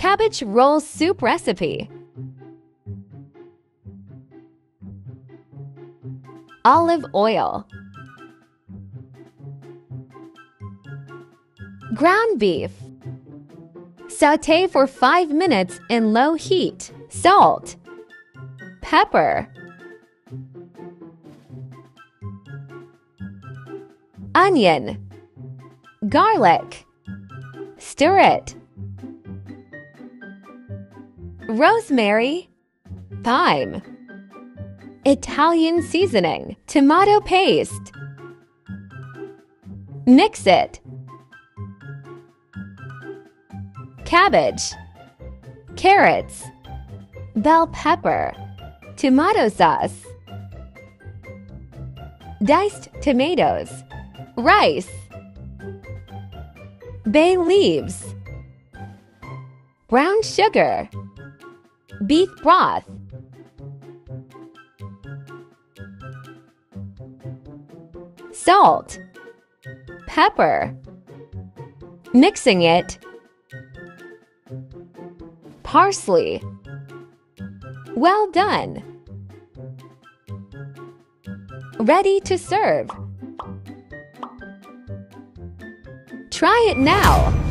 Cabbage roll soup recipe. Olive oil. Ground beef. Sauté for 5 minutes in low heat. Salt. Pepper. Onion. Garlic. Stir it. Rosemary. Thyme. Italian seasoning. Tomato paste. Mix it. Cabbage. Carrots. Bell pepper. Tomato sauce. Diced tomatoes. Rice. Bay leaves. Brown sugar. Beef broth. Salt. Pepper. Mixing it. Parsley. Well done! Ready to serve. Try it now!